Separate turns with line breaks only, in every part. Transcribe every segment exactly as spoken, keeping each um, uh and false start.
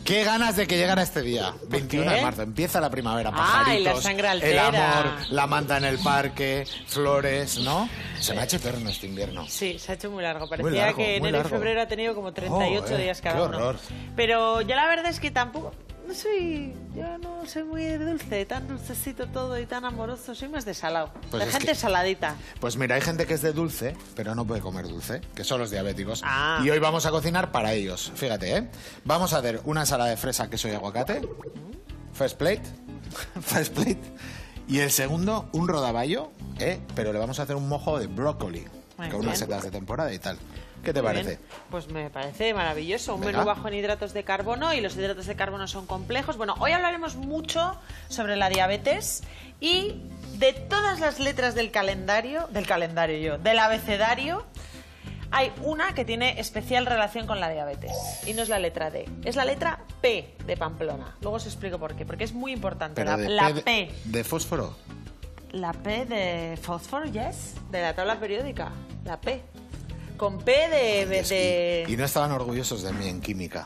Qué ganas de que llegara este día. veintiuno de marzo. Empieza la primavera.
Ah,
Pajaritos,
y la sangre altera.
el amor, la manta en el parque, flores, ¿no? Se me ha hecho eterno este invierno.
Sí, se ha hecho muy largo. Parecía
Muy largo,
que
muy
enero
largo.
y febrero ha tenido como treinta y ocho
Oh, eh,
días cada
qué
uno.
horror.
Pero yo la verdad es que tampoco... No soy... Yo no soy muy dulce, tan dulcecito todo y tan amoroso. Soy más de salado.
Pues
de
es
gente
que-
saladita.
Pues mira, hay gente que es de dulce, pero no puede comer dulce, que son los diabéticos.
Ah.
Y hoy vamos a cocinar para ellos. Fíjate, ¿eh? Vamos a hacer una ensalada de fresa, queso y aguacate. First plate. First plate. Y el segundo, un rodaballo, ¿eh? Pero le vamos a hacer un mojo de brócoli.
Muy
Con unas
bien.
setas de temporada y tal. ¿Qué te
Muy
parece?
bien. Pues me parece maravilloso. Un
Venga.
menú bajo en hidratos de carbono, y los hidratos de carbono son complejos. Bueno, hoy hablaremos mucho sobre la diabetes y de todas las letras del calendario, del calendario yo, del abecedario, hay una que tiene especial relación con la diabetes. Y no es la letra D, es la letra P de Pamplona. Luego os explico por qué, porque es muy importante.
Pero
La,
de
la
P de-
P.
de fósforo.
La P de fósforo, yes, de la tabla periódica. La P. Con P de... de,
Es
de-
que- y no estaban orgullosos de mí en química.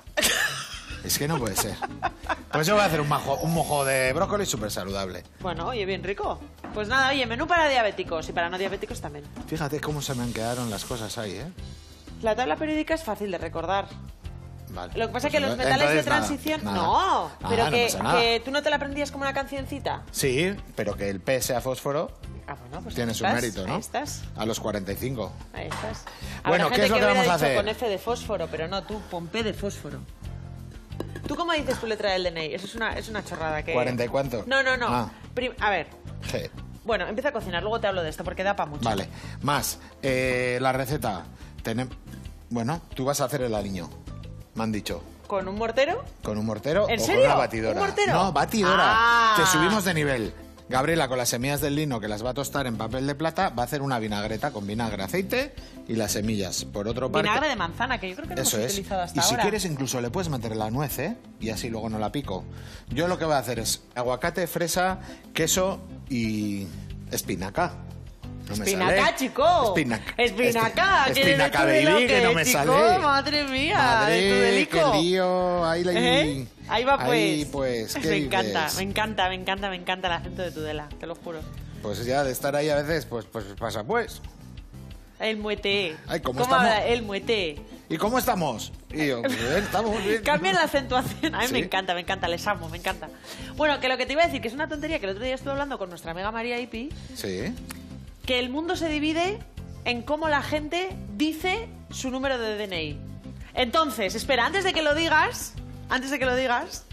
Es que no puede ser. Pues yo voy a hacer un, majo, un mojo de brócoli súper saludable.
Bueno, oye, bien rico. Pues nada, oye, menú para diabéticos y para no diabéticos también.
Fíjate cómo se me han quedado las cosas ahí, ¿eh?
La tabla periódica es fácil de recordar.
Vale.
Lo que pasa es
Pues
que los
entonces
metales de
nada,
transición...
nada.
No,
Nada,
pero
no
que,
pasa nada.
que tú no te la aprendías como una cancioncita.
Sí, pero que el P sea fósforo
Ah, bueno, pues
tiene
ahí
su
estás,
mérito, ¿no?
Ahí estás,
A los cuarenta y cinco.
ahí estás.
Bueno,
Habrá
¿qué es
gente
lo que
hubiera
vamos a
dicho
hacer?
con F de fósforo, pero no, tú, pon P de fósforo. ¿Tú cómo dices tu letra del D N I? Eso es una, es una chorrada que...
¿cuarenta y cuánto?
No, no, no.
Ah.
Prim- A ver,
G.
bueno, empieza a cocinar, luego te hablo de esto, porque da para mucho.
Vale. Más, eh, la receta. Tenem- Bueno, tú vas a hacer el aliño. Me han dicho.
¿Con un mortero?
¿Con un mortero
¿En
o
serio?
con una batidora?
¿Un mortero?
No, batidora.
Ah.
Te subimos de nivel. Gabriela, con las semillas del lino, que las va a tostar en papel de plata, va a hacer una vinagreta con vinagre, aceite y las semillas. Por otro parte...
Vinagre de manzana, que yo creo que no
Eso
hemos
es.
utilizado hasta
Y si
ahora.
quieres incluso le puedes meter la nuez, ¿eh? Y así luego no la pico. Yo lo que voy a hacer es aguacate, fresa, queso y espinaca. No me
Espinaca,
sale.
chico.
Espinaca.
Espinaca.
Espi-
¿Qué eres
Espinaca
tú de lo
baby, que no me
chico?
sale.
Madre mía,
Madre,
de tu delico.
qué lío. Ahí, la-
¿Eh? Ahí va pues.
Ahí pues, ¿qué
me encanta,
dices?
me encanta, me encanta, me encanta el acento de Tudela, te lo juro.
Pues ya de estar ahí a veces, pues, pues pasa pues.
El muete.
Ay, ¿cómo
¿Cómo
estamos?
habla? El muete.
¿Y cómo estamos? Y yo, pues bien, estamos bien.
Cambia la acentuación. A mí
Sí.
me encanta, me encanta, les amo, me encanta. Bueno, que lo que te iba a decir, que es una tontería, que el otro día estuve hablando con nuestra amiga María Ipi,
Sí.
que el mundo se divide en cómo la gente dice su número de D N I. Entonces, espera, antes de que lo digas, antes de que lo digas,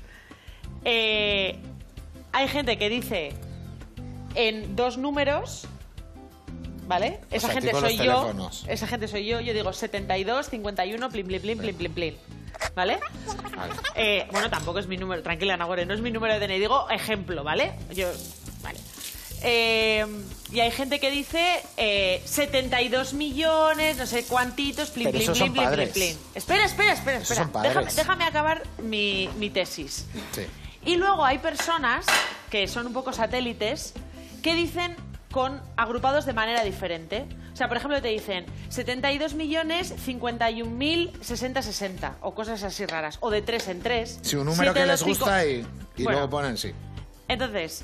eh, hay gente que dice en dos números, ¿vale? Esa
sea,
gente
tipo
soy
los
yo.
teléfonos.
Esa gente soy yo. Yo digo setenta y dos, cincuenta y uno, plin, plin, plin, plin, plin, plin. ¿Vale?
Vale.
Eh, bueno, tampoco es mi número, tranquila, Nagore, no es mi número de D N I, digo ejemplo, ¿vale? Yo, vale. Eh, y hay gente que dice eh, setenta y dos millones, no sé cuántitos, plin,
Pero
plin,
esos
plin,
son
plin, plin,
padres.
plin. Espera, espera, espera,
Esos
espera.
son padres.
Déjame, déjame acabar mi, mi tesis.
Sí.
Y luego hay personas que son un poco satélites que dicen con agrupados de manera diferente. O sea, por ejemplo, te dicen setenta y dos millones, cincuenta y un mil, sesenta, sesenta. O cosas así raras. O de tres en tres.
Sí, un número que les gusta y, y
Bueno.
luego ponen sí.
Entonces,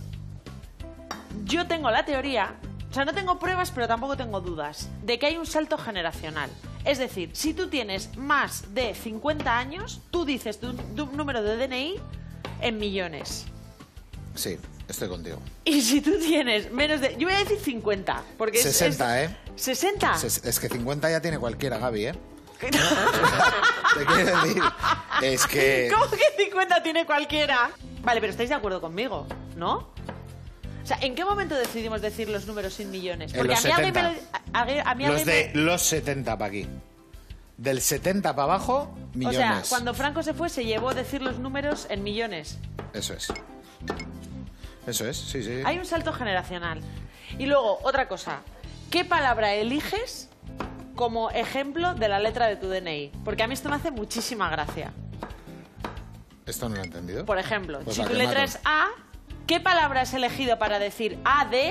yo tengo la teoría, o sea, no tengo pruebas, pero tampoco tengo dudas, de que hay un salto generacional. Es decir, si tú tienes más de cincuenta años, tú dices tu, tu número de D N I en millones.
Sí, estoy contigo.
Y si tú tienes menos de... Yo voy a decir cincuenta, porque es...
sesenta,
es-
¿eh?
¿sesenta?
Es, es que cincuenta ya tiene cualquiera, Gaby, ¿eh? Te quiero decir, es que...
¿Cómo que cincuenta tiene cualquiera? Vale, pero estáis de acuerdo conmigo, ¿no? O sea, ¿en qué momento decidimos decir los números sin millones?
En los
a mí alguien me
setenta.
lo- a- a mí
Los
alguien
de
me-
los setenta para aquí. Del setenta para abajo,
O
millones.
sea, cuando Franco se fue, se llevó a decir los números en millones.
Eso es. Eso es, sí, sí.
Hay un salto generacional. Y luego, otra cosa. ¿Qué palabra eliges como ejemplo de la letra de tu D N I? Porque a mí esto me hace muchísima gracia.
Esto no lo he entendido.
Por ejemplo,
Pues
si
la
tu
que
letra
mato.
es A, ¿qué palabra has elegido para decir A de...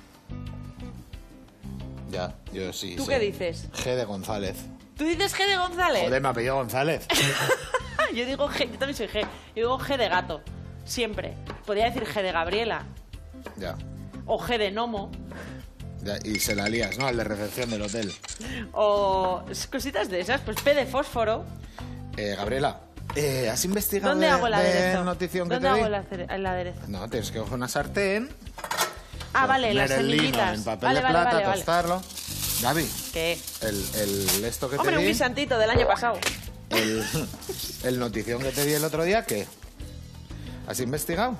Ya, yo sí.
¿Tú
sé.
qué dices?
G de González.
¿Tú dices G de González?
Joder, me apellido González.
Yo digo G, yo también soy G. Yo digo G de gato, siempre. Podría decir G de Gabriela.
Ya.
O G de Nomo.
Ya, y se la lías, ¿no? Al de recepción del hotel.
O cositas de esas, pues P de fósforo.
Eh, Gabriela, eh, ¿has investigado
¿Dónde
de,
hago el
de
aderezo?
notición que
¿Dónde
te
hago
di?
el acer- el aderezo?
No, tienes que coger una sartén.
Ah, vale, las
poner el lino
semillitas.
en papel
Vale,
de
vale,
plata,
vale, vale.
tostarlo. Gaby,
¿Qué?
el, el esto que
Hombre,
te
un
di,
guisantito del año pasado.
el, el notición que te di el otro día, ¿qué? ¿Has investigado?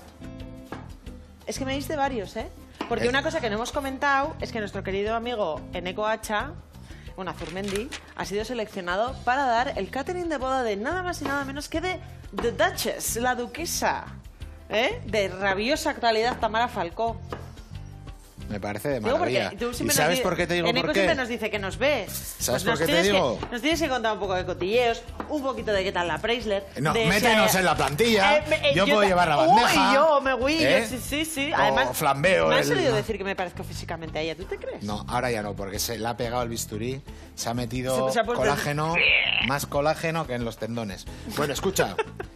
Es que me diste varios, ¿eh? Porque
Eh.
una cosa que no hemos comentado es que nuestro querido amigo Eneco Hacha, bueno, Azurmendi, ha sido seleccionado para dar el catering de boda de nada más y nada menos que de The Duchess, la duquesa, ¿eh? De rabiosa actualidad Tamara Falcó.
Me parece de
Digo
maravilla.
porque tú
¿Y
siempre
sabes
nos di-
por qué te digo
Eneco
por qué?
siempre nos dice que nos ve.
¿Sabes
nos
por qué te
tienes que-
digo?
nos tienes que contar un poco de cotilleos, un poquito de qué tal la Preisler.
No,
de si
métenos
hay-
en la plantilla.
Eh, me- eh,
yo, puedo
ta-
llevar la
Uy,
bandeja.
yo me voy,
¿eh?
yo sí, sí, sí.
O
Además,
flambeo
me han
el-
solido decir que me parezco físicamente a ella. ¿Tú te crees?
No, ahora ya no, porque se le ha pegado el bisturí, se ha metido
Se- se ha puesto-
colágeno, más colágeno que en los tendones. Bueno, escucha,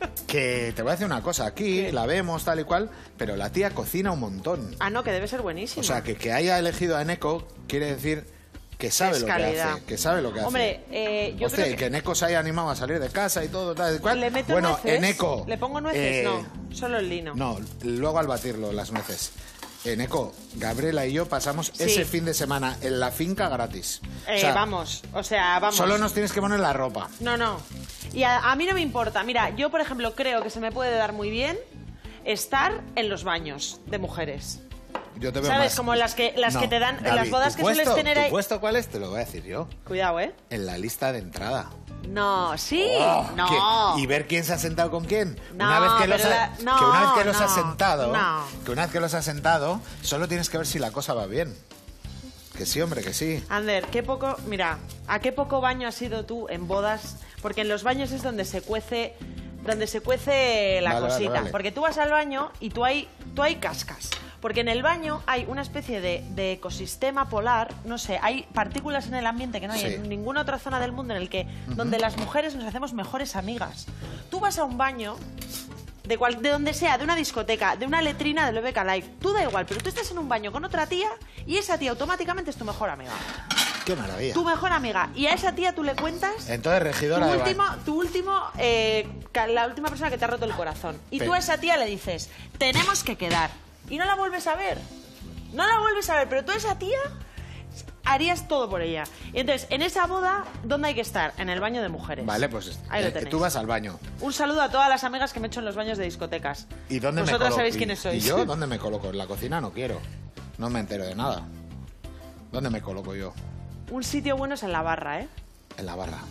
que te voy a decir una cosa. Aquí
¿Qué?
la vemos tal y cual, pero la tía cocina un montón.
Ah, no, que debe ser buenísimo.
O sea, que que haya elegido a Eneco quiere decir que sabe
Es
lo que
calidad.
hace, que sabe lo que
Hombre,
hace.
eh, yo
Hostia,
creo
y
que...
que Eneco se haya animado a salir de casa y todo, tal y cual.
¿Le meto
bueno,
nueces?
Eneco.
¿Le pongo nueces?
eh,
No, solo el lino.
No, luego al batirlo, las nueces. Eneco, Gabriela y yo pasamos
Sí.
ese fin de semana en la finca gratis.
Eh,
O sea,
vamos, o sea, vamos.
solo nos tienes que poner la ropa.
No, no. Y a, a mí no me importa. Mira, yo, por ejemplo, creo que se me puede dar muy bien estar en los baños de mujeres.
Yo te veo
¿Sabes?
más-
Como las que- las
No,
que te dan-
Gaby,
las bodas
¿tu
que sueles
puesto-
tener ahí-
¿Tu puesto cuál es? Te lo voy a decir yo.
Cuidado, ¿eh?
En la lista de entrada.
No, sí,
Oh,
no.
que- y ver quién se ha sentado con quién.
No,
una vez que los,
pero
ha-
la- no,
que una vez que los
no,
has sentado,
no.
que una vez que los has sentado, solo tienes que ver si la cosa va bien. Que sí, hombre, que sí.
Ander, qué poco, mira, ¿a qué poco baño has ido tú en bodas? Porque en los baños es donde se cuece, donde se cuece la
Vale, vale,
cosita.
vale.
Porque tú vas al baño y tú hay, tú hay cascas. Porque en el baño hay una especie de, de ecosistema polar, no sé, hay partículas en el ambiente que no hay
Sí.
en ninguna otra zona del mundo en el que, donde las mujeres nos hacemos mejores amigas. Tú vas a un baño de, cual, de donde sea, de una discoteca, de una letrina del B B K Live, tú da igual, pero tú estás en un baño con otra tía y esa tía automáticamente es tu mejor amiga.
Qué maravilla.
Tu mejor amiga. Y a esa tía tú le cuentas
Entonces,
tu
regidora de
último,
baño.
tu último eh, ca- la última persona que te ha roto el corazón. Y
Pero-
tú a esa tía le dices, tenemos que quedar. Y no la vuelves a ver. No la vuelves a ver, pero tú a esa tía harías todo por ella. Y entonces, en esa boda, ¿dónde hay que estar? En el baño de mujeres.
Vale, pues
Ahí lo
eh,
tenéis.
tú vas al baño.
Un saludo a todas las amigas que me he hecho en los baños de discotecas.
¿Y dónde me
Vosotras
coloco?
sabéis
¿Y-
quiénes sois.
¿Y yo dónde me coloco? En la cocina no quiero. No me entero de nada. ¿Dónde me coloco yo?
Un sitio bueno es en la barra, ¿eh?
En la barra.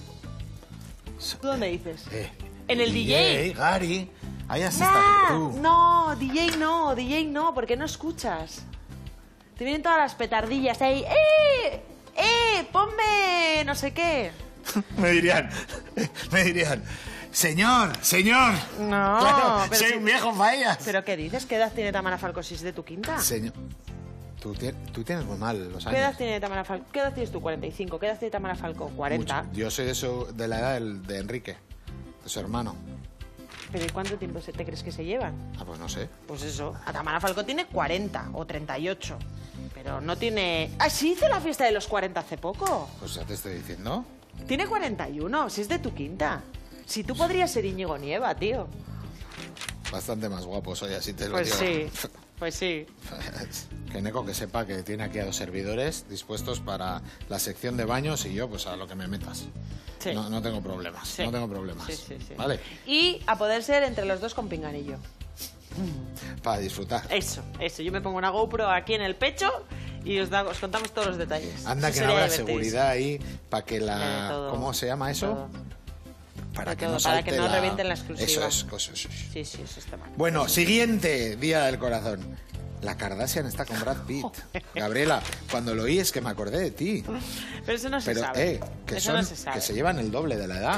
¿Tú dónde dices?
Eh,
En el D J.
Gary. Ahí has
Nah,
estado tú.
no, D J no, D J no, porque no escuchas. Te vienen todas las petardillas ahí. ¡Eh! ¡Eh! ¡Ponme! No sé qué.
me dirían, me dirían, señor, señor.
No,
Claro,
pero
soy
si-
un viejo fallas.
¿Pero qué dices? ¿Qué edad tiene Tamara Falcó si es de tu quinta?
Señor, tú, ti- tú tienes muy mal los
¿Qué edad
años.
tiene Tamara Falcó? ¿Qué edad tienes tú? cuarenta y cinco. ¿Qué edad tiene Tamara Falcó? cuarenta.
Mucho. Yo soy de, su- de la edad del- de Enrique, de su hermano.
¿Pero ¿y cuánto tiempo se- te crees que se llevan?
Ah, pues no sé.
Pues eso, a Tamara Falcó tiene cuarenta o treinta y ocho. Pero no tiene... ¡Ah, sí hice la fiesta de los cuarenta hace poco!
Pues ya te estoy diciendo.
Tiene cuarenta y uno, si es de tu quinta. Si tú podrías ser Íñigo Nieva, tío.
Bastante más guapo soy, así te lo
Pues
digo.
sí, pues sí.
Que Neko que sepa que tiene aquí a dos servidores dispuestos para la sección de baños y yo pues a lo que me metas.
Sí.
No, no tengo problemas,
Sí.
no tengo problemas.
Sí, sí, sí.
¿Vale?
Y a poder ser entre los dos con pinganillo.
Para disfrutar.
Eso, eso. Yo me pongo una GoPro aquí en el pecho y os, da- os contamos todos los detalles.
Anda
Eso
que no
sería
habrá
divertidísimo.
seguridad ahí para que
De
la...
todo,
¿Cómo se llama
de
eso?
todo.
Para
De
que
todo,
no
para
salte
que no
la...
revienten la exclusiva.
Eso es, eso es, eso es.
Sí, sí, eso está mal.
Bueno, siguiente Día del Corazón. La Kardashian está con Brad Pitt. Gabriela, cuando lo oí es que me acordé de ti.
Pero eso no se
Pero,
sabe.
eh, que
eso
son,
no se sabe.
que se llevan el doble de la edad.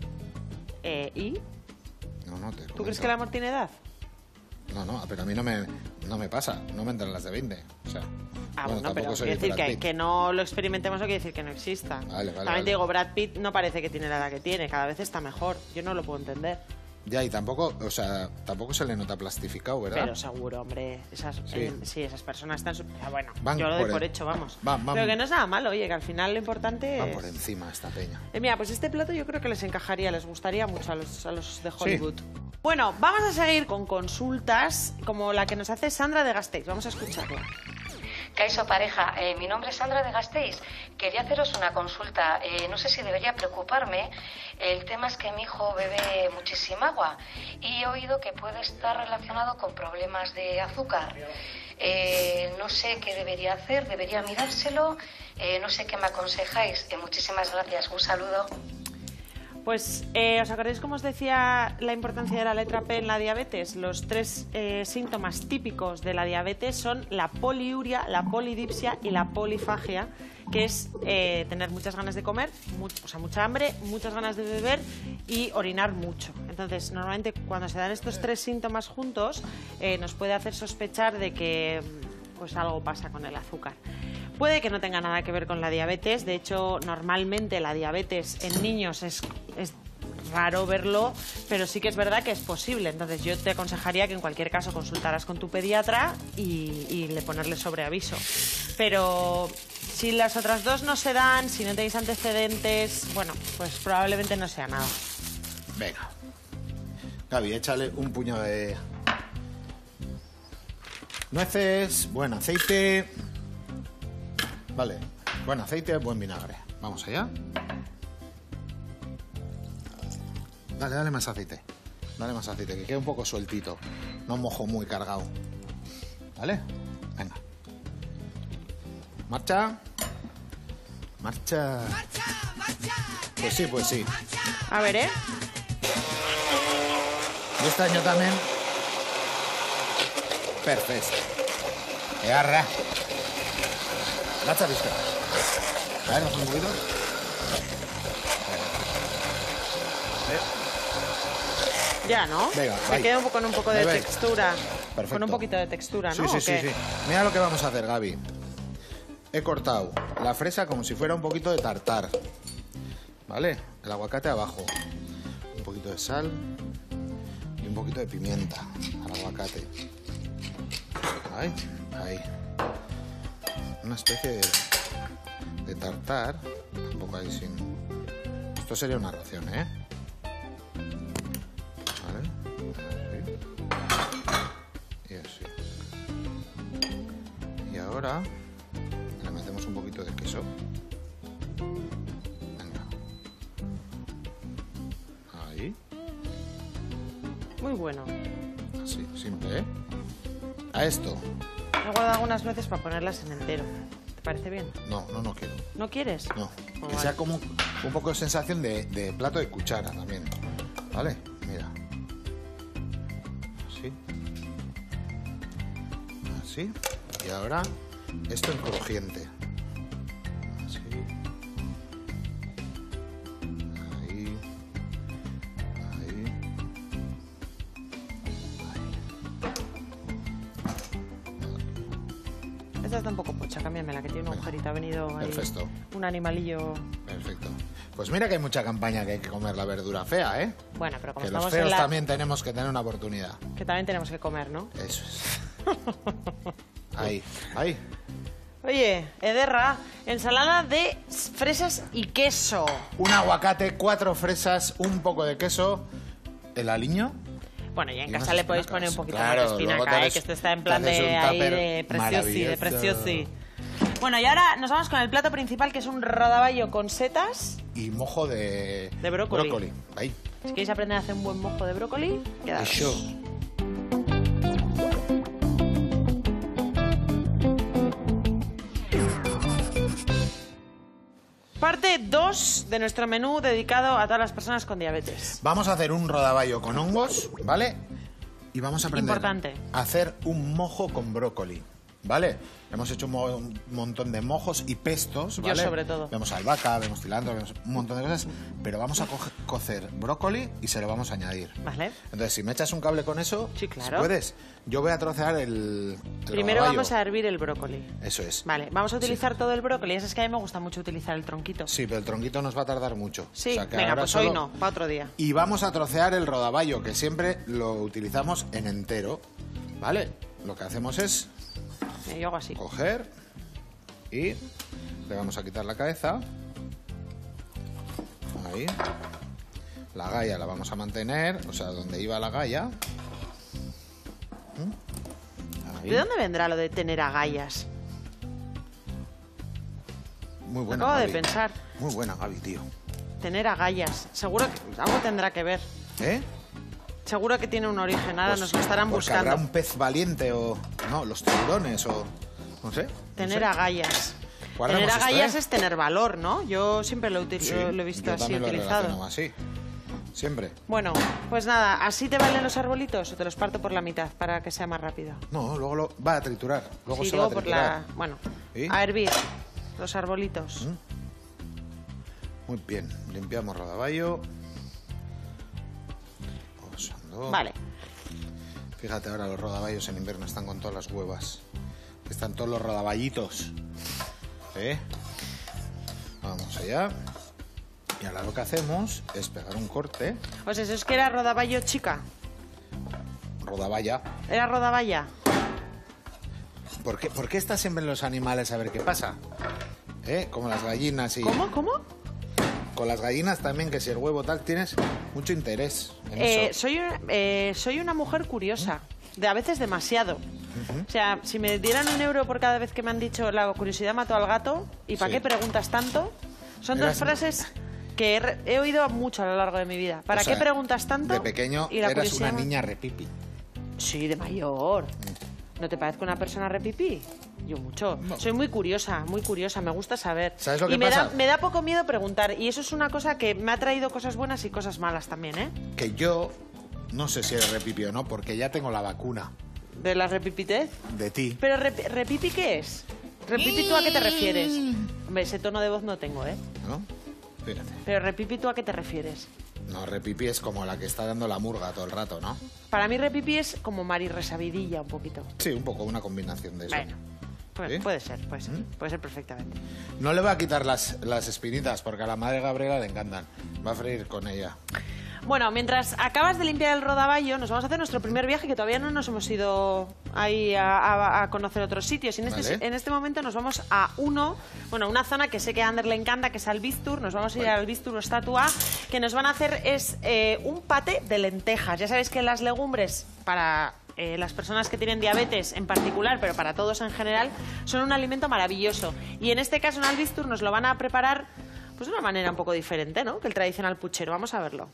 Eh, ¿Y?
No, no, te
¿Tú
comento.
crees que el amor tiene edad?
No, no, pero a mí no me, no me pasa. No me entran las de veinte. O sea,
Ah,
Bueno,
bueno, pero
tampoco soy
quiero decir
Brad
que,
Pitt.
que no lo experimentemos no quiere decir que no exista.
Vale, vale,
También
vale.
te digo, Brad Pitt no parece que tiene la edad que tiene, cada vez está mejor. Yo no lo puedo entender.
Ya, y tampoco, o sea, tampoco se le nota plastificado, ¿verdad?
Pero seguro, hombre, esas,
Sí.
eh, sí, esas personas están... su- ah, bueno,
Van
yo lo doy
por
por
el-
hecho, vamos.
van- van-
Pero que no es nada malo, oye, que al final lo importante
Va
es...
por encima esta peña.
Eh, mira, pues este plato yo creo que les encajaría, les gustaría mucho a los, a los de Hollywood. Bueno, vamos a seguir con consultas como la que nos hace Sandra de Gasteiz. Vamos a escucharla.
Kaixo pareja, eh, mi nombre es Sandra de Gasteiz. Quería haceros una consulta. Eh, no sé si debería preocuparme. El tema es que mi hijo bebe muchísima agua y he oído que puede estar relacionado con problemas de azúcar. Eh, no sé qué debería hacer, debería mirárselo. Eh, no sé qué me aconsejáis. Eh, muchísimas gracias. Un saludo.
Pues, eh, ¿os acordáis cómo os decía la importancia de la letra P en la diabetes? Los tres eh, síntomas típicos de la diabetes son la poliuria, la polidipsia y la polifagia, que es eh, tener muchas ganas de comer, mu- o sea, mucha hambre, muchas ganas de beber y orinar mucho. Entonces, normalmente cuando se dan estos tres síntomas juntos, eh, nos puede hacer sospechar de que pues algo pasa con el azúcar. Puede que no tenga nada que ver con la diabetes, de hecho, normalmente la diabetes en niños es, es raro verlo, pero sí que es verdad que es posible. Entonces yo te aconsejaría que en cualquier caso consultaras con tu pediatra y, y le ponerle sobre aviso. Pero si las otras dos no se dan, si no tenéis antecedentes, bueno, pues probablemente no sea nada.
Venga. Gaby, échale un puño de nueces, buen aceite. Vale, buen aceite, buen vinagre. Vamos allá. Dale, dale más aceite. Dale más aceite, que quede un poco sueltito. No mojo muy cargado. ¿Vale? Venga. Marcha. Marcha. Pues sí, pues sí.
A ver, ¿eh?
Y este año también. Perfecto. E arra. Gatza bizka. A ver, ¿nos un poquito?
Ya, ¿no?
Venga,
Me
ahí.
queda un poco, con un poco de
Ahí va.
textura.
Perfecto.
Con un poquito de textura, ¿no?
Sí, sí,
¿O
sí,
qué?
sí. Mira lo que vamos a hacer, Gaby. He cortado la fresa como si fuera un poquito de tartar. ¿Vale? El aguacate abajo. Un poquito de sal y un poquito de pimienta al aguacate. Ahí, ahí. Una especie de, de tartar. Un poco ahí sin... Esto sería una ración, ¿eh? Vale. Así. Y así. Y ahora le metemos un poquito de queso. Venga. Ahí.
Muy bueno.
Así, simple, ¿eh? A esto.
He guardado algunas veces para ponerlas en entero. ¿Te parece bien?
No, no, no quiero.
¿No quieres?
No.
Oh,
Que
vale.
sea como un poco de sensación de, de plato de cuchara también. ¿Vale? Mira. Así. Así. Y ahora esto en crujiente. Así. Ahí. Ahí.
Esta está un poco pocha, cámbiamela, que tiene un
Venga.
agujerito. Ha venido ahí
Perfecto.
un animalillo...
Perfecto. Pues mira que hay mucha campaña que hay que comer la verdura fea, ¿eh?
Bueno, pero como
Que los
estamos en
feos
la...
también tenemos que tener una oportunidad.
Que también tenemos que comer, ¿no?
Eso es. Ahí, ahí.
Oye, Ederra, ensalada de fresas y queso.
Un aguacate, cuatro fresas, un poco de queso, el aliño.
Bueno, y en
Y
casa
unas
le podéis
espinacas.
poner un poquito
Claro,
más de
luego te
espinaca, ¿eh?
haces-
Que esto está en
te
plan
haces
de
un
ahí
tupper
de preciosi, de
maravilloso.
preciosi. Bueno, y ahora nos vamos con el plato principal, que es un rodaballo con setas.
Y mojo de...
De brócoli.
Ahí.
Si queréis aprender a hacer un buen mojo de brócoli, quedaos.
Eso.
Parte dos de nuestro menú dedicado a todas las personas con diabetes.
Vamos a hacer un rodaballo con hongos, ¿vale? Y vamos a aprender
Importante.
a hacer un mojo con brócoli. ¿vale? Hemos hecho un, mo un montón de mojos y pestos, ¿vale?
Yo sobre todo.
Vemos albahaca, vemos cilantro, vemos un montón de cosas, pero vamos a co cocer brócoli y se lo vamos a añadir.
Vale.
Entonces, si me echas un cable con eso,
sí, claro.
si puedes, yo voy a trocear el, el
Primero
rodaballo.
vamos a hervir el brócoli.
Eso es.
Vale, vamos a utilizar
sí.
todo el brócoli. Es que a mí me gusta mucho utilizar el tronquito.
Sí, pero el tronquito nos va a tardar mucho.
Sí,
o sea, que
venga, pues
solo...
hoy no, para otro día.
Y vamos a trocear el rodaballo, que siempre lo utilizamos en entero, ¿vale? Lo que hacemos es
Yo hago así.
coger y le vamos a quitar la cabeza. Ahí. La galla la vamos a mantener, o sea, donde iba la galla. Ahí.
¿De dónde vendrá lo de tener agallas?
Muy buena,
Acabo
Gaby.
de pensar.
Muy buena, Gaby, tío.
Tener agallas. Seguro que algo tendrá que ver.
¿Eh?
Seguro que tiene un origen. Ahora
Pues-
nos lo estarán
pues
buscando.
habrá un pez valiente o... No, los tiburones o... No sé. no
Tener
sé.
agallas.
Guardemos
Tener
esto,
agallas
¿eh?
es tener valor, ¿no? Yo siempre lo, util-
Sí,
lo- lo he visto
yo
así
también lo he
utilizado.
relacionado así. Siempre.
Bueno, pues nada, ¿así te valen los arbolitos o te los parto por la mitad para que sea más rápido?
No, luego lo va a triturar. Luego
Sí,
se va a
digo por
triturar.
la... Bueno,
¿Sí?
a hervir los arbolitos.
Muy bien. Limpiamos rodaballo. Osando.
Vale.
Fíjate, ahora los rodaballos en invierno están con todas las huevas. Están todos los rodaballitos. ¿Eh? Vamos allá. Y ahora lo que hacemos es pegar un corte.
Pues eso es que era rodaballo chica.
Rodaballa.
Era rodaballa.
¿Por qué, ¿Por qué estás siempre en los animales a ver qué pasa? ¿Eh? Como las gallinas y...
¿Cómo? ¿Cómo?
Con las gallinas también, que si el huevo tal, tienes mucho interés en
Eh,
eso.
soy, una, eh, soy una mujer curiosa. De a veces demasiado. O sea, si me dieran un euro por cada vez que me han dicho la curiosidad mató al gato, ¿y para
Sí.
qué preguntas tanto? Son
Eras-
dos frases que he, re- he oído mucho a lo largo de mi vida. ¿Para
O sea,
qué preguntas tanto?
De pequeño
Y la
eras
curiosidad
una
ma-
niña repipi.
Sí, de mayor. ¿No te parezco una persona repipí? Yo mucho.
No.
Soy muy curiosa, muy curiosa, me gusta saber.
¿Sabes lo
y
que
me
pasa?
Da, me da poco miedo preguntar. Y eso es una cosa que me ha traído cosas buenas y cosas malas también, ¿eh?
Que yo no sé si eres repipi o no, porque ya tengo la vacuna
De la repipitez.
de ti.
Pero rep- repipi, ¿qué es? ¿Repipi tú a qué te refieres? Hombre, ese tono de voz no tengo, ¿eh?
¿No? Fíjate.
Pero repipi, ¿tú a qué te refieres?
No, repipi es como la que está dando la murga todo el rato, ¿no?
Para mí repipi es como Mari Resabidilla un poquito.
Sí, un poco una combinación de eso.
Bueno, pues,
¿Sí?
puede ser, puede ser. Puede ser perfectamente.
No le va a quitar las, las espinitas, porque a la madre Gabriela le encantan. Va a freír con ella.
Bueno, mientras acabas de limpiar el rodaballo, nos vamos a hacer nuestro primer viaje, que todavía no nos hemos ido ahí a, a- a conocer otros sitios. Y en este,
Vale.
en este momento nos vamos a uno, bueno, una zona que sé que a Ander le encanta, que es Albiztur. Nos vamos a ir
Vale.
al Albiztur Estatua, que nos van a hacer es eh, un pate de lentejas. Ya sabéis que las legumbres, para eh, las personas que tienen diabetes en particular, pero para todos en general, son un alimento maravilloso. Y en este caso en Albiztur nos lo van a preparar pues de una manera un poco diferente, ¿no?, que el tradicional puchero. Vamos a verlo.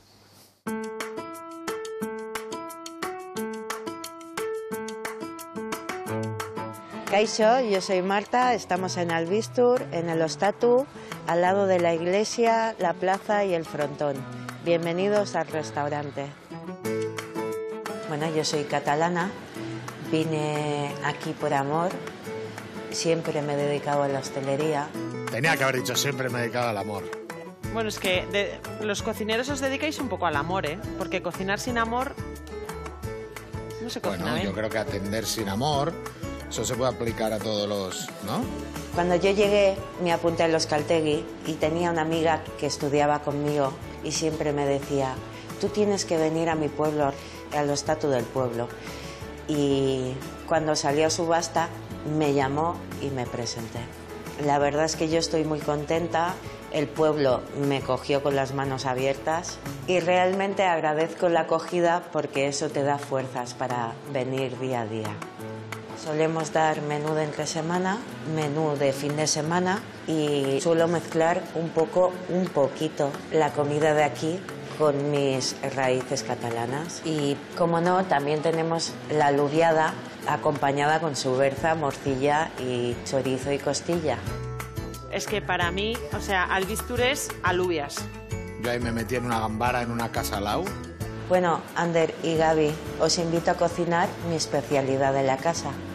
Kaixo, yo soy Marta, estamos en Albiztur, en el Ostatu, al lado de la iglesia, la plaza y el frontón. Bienvenidos al restaurante. Bueno, yo soy catalana, vine aquí por amor, siempre me he dedicado a la hostelería.
Tenía que haber dicho siempre me he dedicado al amor.
Bueno, es que de- los cocineros os dedicáis un poco al amor, ¿eh? Porque cocinar sin amor no se cocina
Bueno,
bien.
yo creo que atender sin amor, eso se puede aplicar a todos los... ¿no?
Cuando yo llegué me apunté al Euskaltegi y tenía una amiga que estudiaba conmigo y siempre me decía, tú tienes que venir a mi pueblo, al Ostatu del pueblo. Y cuando salió a subasta me llamó y me presenté. La verdad es que yo estoy muy contenta, el pueblo me cogió con las manos abiertas y realmente agradezco la acogida porque eso te da fuerzas para venir día a día. Solemos dar menú de entre semana, menú de fin de semana y suelo mezclar un poco, un poquito, la comida de aquí con mis raíces catalanas. Y, como no, también tenemos la alubiada acompañada con su berza, morcilla y chorizo y costilla.
Es que para mí, o sea, Albiztur es alubias.
Yo ahí me metí en una gambara en una casa al lado.
Bueno, Ander y Gaby, os invito a cocinar mi especialidad de la casa.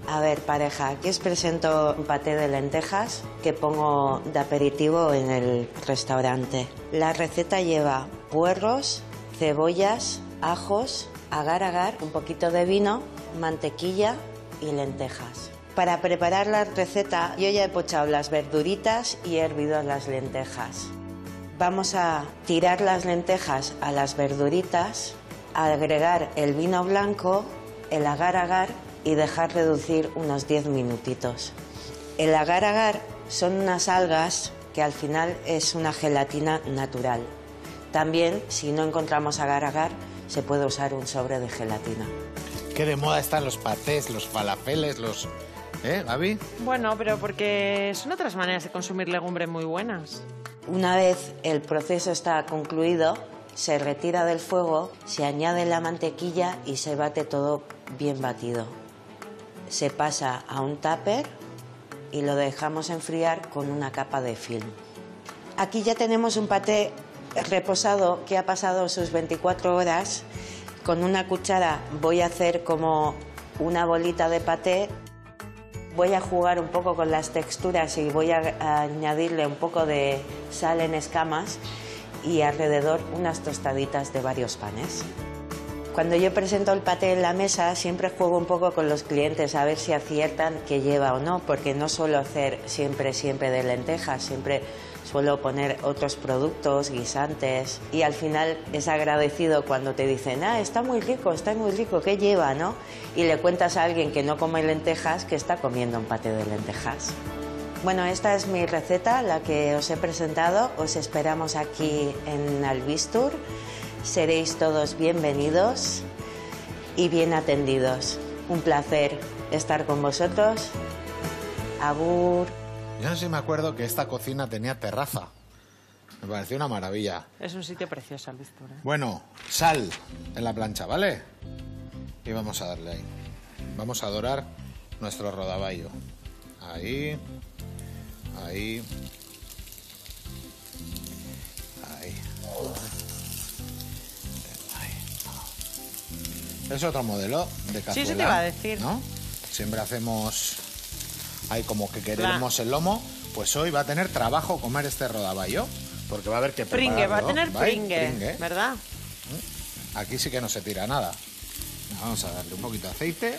A ver, pareja, aquí os presento un paté de lentejas que pongo de aperitivo en el restaurante. La receta lleva puerros, cebollas, ajos, agar-agar, un poquito de vino, mantequilla y lentejas. Para preparar la receta yo ya he pochado las verduritas y he hervido las lentejas. Vamos a tirar las lentejas a las verduritas, agregar el vino blanco, el agar-agar y dejar reducir unos diez minutitos. El agar-agar son unas algas que al final es una gelatina natural. También, si no encontramos agar-agar, se puede usar un sobre de gelatina.
Qué de moda están los patés, los falafeles, los... ¿Eh, Gaby?
Bueno, pero porque son otras maneras de consumir legumbre muy buenas.
Una vez el proceso está concluido, se retira del fuego, se añade la mantequilla y se bate todo bien batido. Se pasa a un tupper y lo dejamos enfriar con una capa de film. Aquí ya tenemos un paté reposado que ha pasado sus veinticuatro horas. Con una cuchara voy a hacer como una bolita de paté. Voy a jugar un poco con las texturas y voy a, a añadirle un poco de sal en escamas y alrededor unas tostaditas de varios panes. Cuando yo presento el paté en la mesa siempre juego un poco con los clientes a ver si aciertan qué lleva o no, porque no suelo hacer siempre, siempre de lentejas, siempre suelo poner otros productos, guisantes, y al final es agradecido cuando te dicen, ah, está muy rico, está muy rico, ¿qué lleva, no? Y le cuentas a alguien que no come lentejas que está comiendo un paté de lentejas. Bueno, esta es mi receta, la que os he presentado. Os esperamos aquí en Albistur. Seréis todos bienvenidos y bien atendidos. Un placer estar con vosotros. Agur.
Yo no sé si me acuerdo que esta cocina tenía terraza. Me pareció una maravilla.
Es un sitio precioso, Albistur, ¿eh?
Bueno, sal en la plancha, ¿vale? Y vamos a darle ahí. Vamos a dorar nuestro rodaballo. Ahí. Ahí. Ahí. Es otro modelo de cazuela.
Sí, eso te iba a decir.
¿No? Siempre hacemos ahí como que queremos el lomo. Pues hoy va a tener trabajo comer este rodaballo, porque va a haber que prepararlo.
Pringue, va a tener
¿vale?
pringue,
Pringue.
¿verdad?
Aquí sí que no se tira nada. Vamos a darle un poquito de aceite.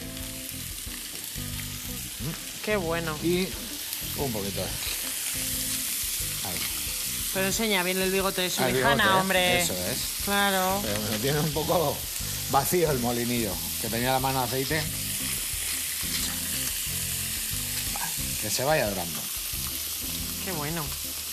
Qué bueno.
Y un poquito de... Ahí.
Pero enseña bien el bigote de
Al
Subijana,
bigote,
hombre.
Eso es.
Claro.
Pero me lo tiene un poco vacío el molinillo, que tenía la mano de aceite. Vale, que se vaya dorando.
Qué bueno.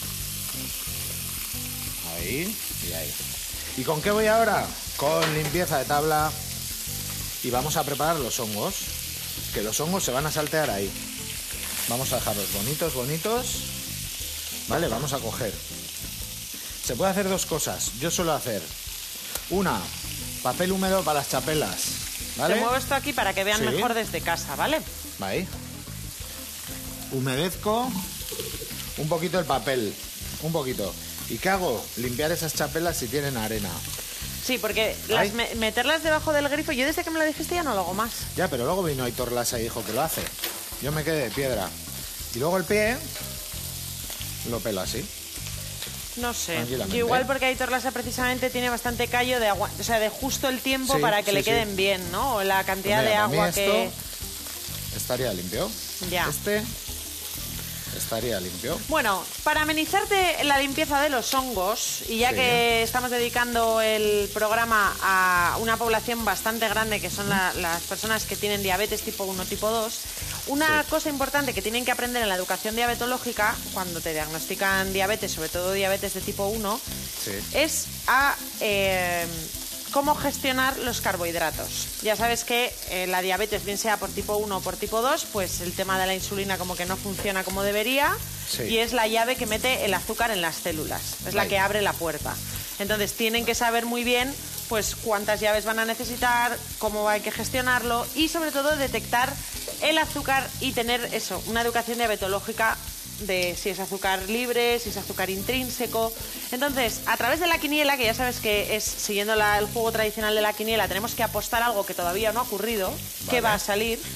Ahí y ahí. ¿Y con qué voy ahora? Con limpieza de tabla. Y vamos a preparar los hongos. Que los hongos se van a saltear ahí. Vamos a dejarlos bonitos, bonitos. Vale, vamos a coger. Se puede hacer dos cosas. Yo suelo hacer una, papel húmedo para las chapelas. ¿Vale?
Te muevo esto aquí para que vean
Sí.
mejor desde casa, ¿vale?
Ahí. Humedezco un poquito el papel. Un poquito. ¿Y qué hago? Limpiar esas chapelas si tienen arena.
Sí, porque las
Ahí.
me- meterlas debajo del grifo, yo desde que me lo dijiste ya no lo hago más.
Ya, pero luego vino Aitor Lasa y dijo que lo hace. Yo me quedé de piedra. Y luego el pie lo pelo así.
No sé.
Tranquilamente.
Igual porque Aitor Lasa precisamente tiene bastante callo de agua, o sea, de justo el tiempo
Sí,
para que
sí,
le
sí.
queden bien, ¿no? O la cantidad
Pues mira,
de
para mí
agua
esto
que...
estaría limpio.
Ya.
Este estaría limpio.
Bueno, para amenizarte la limpieza de los hongos, y ya
Sí.
que estamos dedicando el programa a una población bastante grande, que son la- las personas que tienen diabetes tipo uno, tipo dos, una
Sí.
cosa importante que tienen que aprender en la educación diabetológica, cuando te diagnostican diabetes, sobre todo diabetes de tipo uno,
Sí.
es a eh, cómo gestionar los carbohidratos. Ya sabes que eh, la diabetes, bien sea por tipo uno o por tipo dos, pues el tema de la insulina como que no funciona como debería,
Sí.
y es la llave que mete el azúcar en las células, es la
Ahí.
que abre la puerta. Entonces tienen que saber muy bien pues cuántas llaves van a necesitar, cómo hay que gestionarlo y sobre todo detectar el azúcar y tener eso, una educación diabetológica de si es azúcar libre, si es azúcar intrínseco. Entonces, a través de la quiniela, que ya sabes que es siguiendo la- el juego tradicional de la quiniela, tenemos que apostar algo que todavía no ha ocurrido, que
Vale.
va a salir.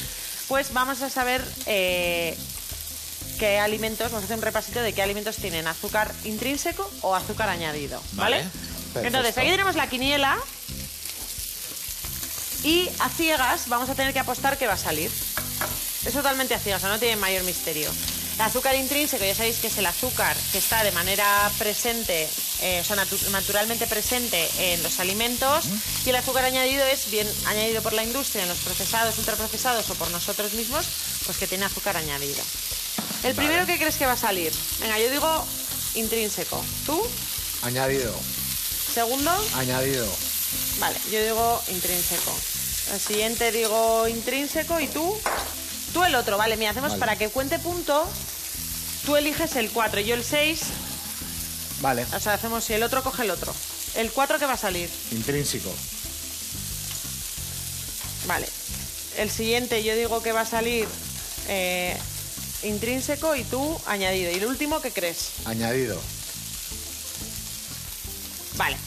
pues vamos a saber eh, qué alimentos, vamos a hacer un repasito de qué alimentos tienen azúcar intrínseco o azúcar añadido, ¿vale?
Vale, perfecto.
Entonces, aquí tenemos la quiniela y a ciegas vamos a tener que apostar que va a salir. Es totalmente a ciegas, o sea, no tiene mayor misterio. El azúcar intrínseco, ya sabéis que es el azúcar que está de manera presente, eh, o sea, natu naturalmente presente en los alimentos, y el azúcar añadido es bien añadido por la industria en los procesados, ultraprocesados o por nosotros mismos, pues que tiene azúcar añadido. El
Vale.
primero que crees que va a salir, venga, yo digo intrínseco. ¿Tú?
Añadido.
¿Segundo?
Añadido.
Vale, yo digo intrínseco. El siguiente digo intrínseco y tú... Tú el otro, vale, mira, hacemos
Vale.
para que cuente punto, tú eliges el cuatro, yo el seis,
Vale.
o sea, hacemos si el otro coge el otro. ¿El cuatro qué va a salir?
Intrínseco.
Vale. El siguiente yo digo que va a salir eh, intrínseco y tú añadido. ¿Y el último qué crees?
Añadido.
Vale.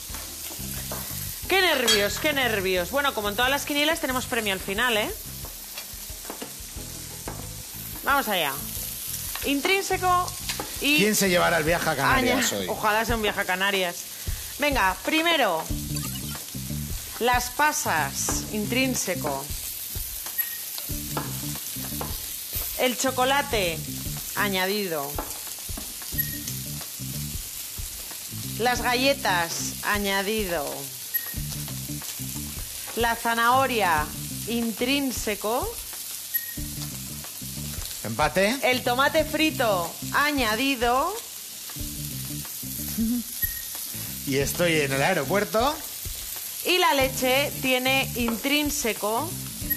Qué nervios, qué nervios. Bueno, como en todas las quinielas tenemos premio al final, ¿eh? Vamos allá. Intrínseco y...
¿Quién se llevará el viaje a Canarias
Aña-
hoy?
Ojalá sea un viaje a Canarias. Venga, primero, las pasas, intrínseco. El chocolate, añadido. Las galletas, añadido. La zanahoria, intrínseco.
Empate.
El tomate frito, añadido.
Y estoy en el aeropuerto.
Y la leche tiene intrínseco.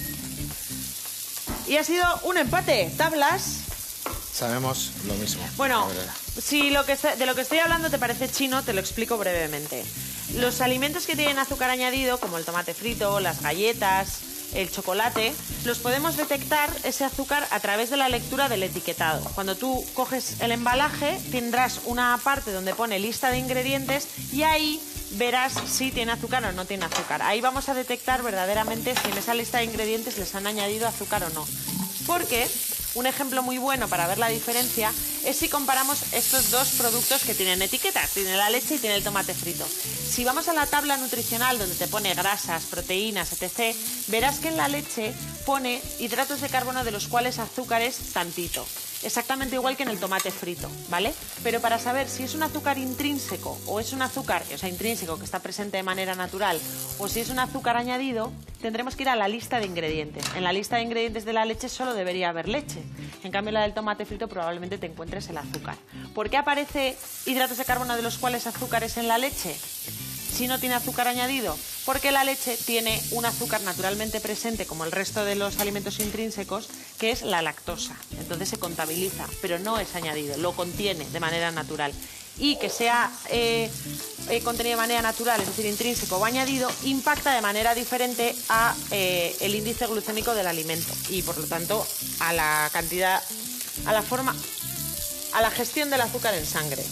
Y ha sido un empate. Tablas.
Sabemos lo mismo.
Bueno,
La verdad.
si lo que está- de lo que estoy hablando te parece chino, te lo explico brevemente. Los alimentos que tienen azúcar añadido, como el tomate frito, las galletas, el chocolate, los podemos detectar ese azúcar a través de la lectura del etiquetado. Cuando tú coges el embalaje, tendrás una parte donde pone lista de ingredientes y ahí verás si tiene azúcar o no tiene azúcar. Ahí vamos a detectar verdaderamente si en esa lista de ingredientes les han añadido azúcar o no. Porque un ejemplo muy bueno para ver la diferencia es si comparamos estos dos productos que tienen etiquetas, tiene la leche y tiene el tomate frito. Si vamos a la tabla nutricional donde te pone grasas, proteínas, etcétera, verás que en la leche pone hidratos de carbono de los cuales azúcar es tantito. Exactamente igual que en el tomate frito, ¿vale? Pero para saber si es un azúcar intrínseco o es un azúcar, o sea, intrínseco que está presente de manera natural, o si es un azúcar añadido, tendremos que ir a la lista de ingredientes. En la lista de ingredientes de la leche solo debería haber leche. En cambio, en la del tomate frito probablemente te encuentres el azúcar. ¿Por qué aparece hidratos de carbono de los cuales azúcar es en la leche? Si no tiene azúcar añadido, porque la leche tiene un azúcar naturalmente presente, como el resto de los alimentos intrínsecos, que es la lactosa. Entonces se contabiliza, pero no es añadido, lo contiene de manera natural. Y que sea eh, eh, contenido de manera natural, es decir, intrínseco o añadido, impacta de manera diferente a eh, el índice glucémico del alimento y, por lo tanto, a la cantidad, a la forma, a la gestión del azúcar en sangre.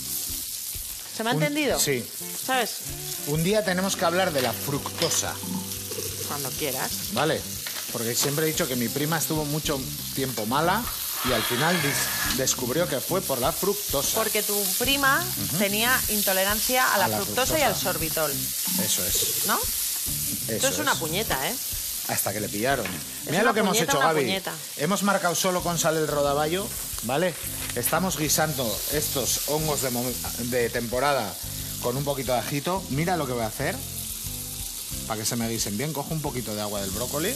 ¿Se me ha
Un-
entendido?
sí.
¿Sabes?
Un día tenemos que hablar de la fructosa,
Cuando quieras.
¿vale? Porque siempre he dicho que mi prima estuvo mucho tiempo mala y al final dis- descubrió que fue por la fructosa.
Porque tu prima tenía intolerancia a la,
A la
fructosa, y al
fructosa.
sorbitol,
Eso es.
¿no?
Eso
Esto es una puñeta, ¿eh?
Hasta que le pillaron. Mira
una
lo que hemos
puñeta,
hecho,
una
Gaby.
puñeta.
Hemos marcado solo con sal el rodaballo, ¿vale? Estamos guisando estos hongos de, mo- de temporada con un poquito de ajito. Mira lo que voy a hacer para que se me guisen bien. Cojo un poquito de agua del brócoli,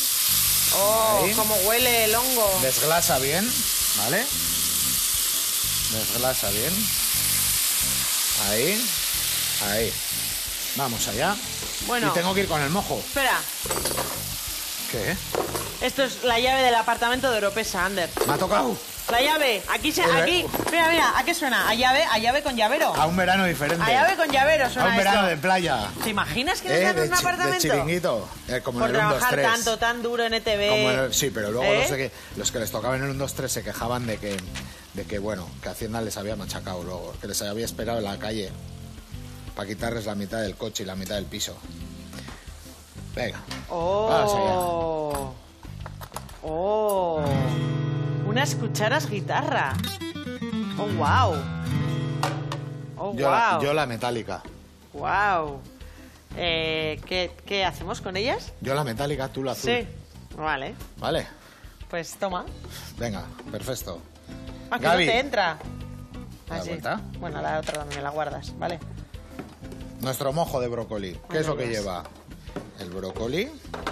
Oh,
Ahí.
cómo huele el hongo.
desglasa bien, ¿vale? Desglasa bien. Ahí, ahí. Vamos allá.
Bueno.
Y tengo que ir con el mojo.
Espera,
¿Qué?
esto es la llave del apartamento de Oropesa, Ander.
Me ha tocado.
La llave, aquí se,
El-
aquí, mira, mira, ¿a qué suena? A llave, a llave con llavero.
A un verano diferente.
A llave con llavero
A
suena
un verano
esto.
de playa.
¿Te imaginas que nos
Eh,
dan
de,
un
chi- de
apartamento?
chiringuito. Eh, como
Por
en el uno, dos,
trabajar
tres.
tanto, tan duro en E T V.
Como en el- sí, pero luego
¿Eh?
los, que, los que les tocaba en el uno, dos, tres se quejaban de que, de que, bueno, que Hacienda les había machacado luego, que les había esperado en la calle para quitarles la mitad del coche y la mitad del piso. Venga, vamos allá.
Oh. ¡Oh! Unas cucharas guitarra. ¡Oh, wow! ¡Oh,
Yo,
wow!
la, yo la metálica.
¡Wow! Eh, ¿qué, ¿Qué hacemos con ellas?
Yo la metálica, tú la azul.
Sí. Vale.
¿Vale?
Pues toma.
Venga, perfecto.
Ah, que
Gaby.
no te entra.
¿Te das
sí.
cuenta?
Bueno, la otra también la guardas, ¿vale?
Nuestro mojo de brócoli. ¿Qué es lo que
Dios.
lleva? El brócoli.